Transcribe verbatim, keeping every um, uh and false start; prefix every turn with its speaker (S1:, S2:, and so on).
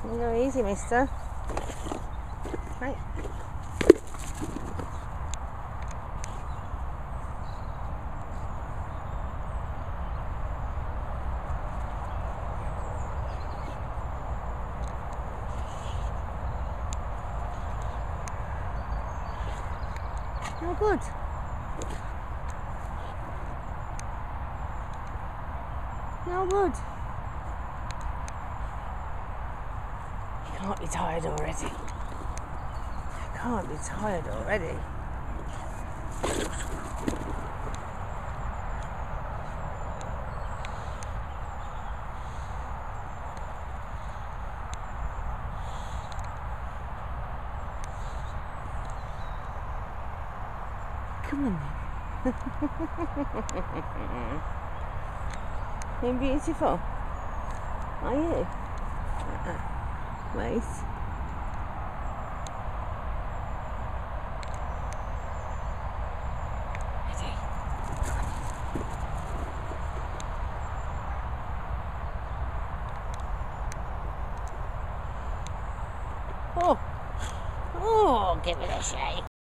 S1: Go easy, mister. Right. Oh, good. No good. You can't be tired already. You can't be tired already. Come on then. You're beautiful. Are you? Uh-uh. Wait. Ready? Oh. Oh, give it a shake.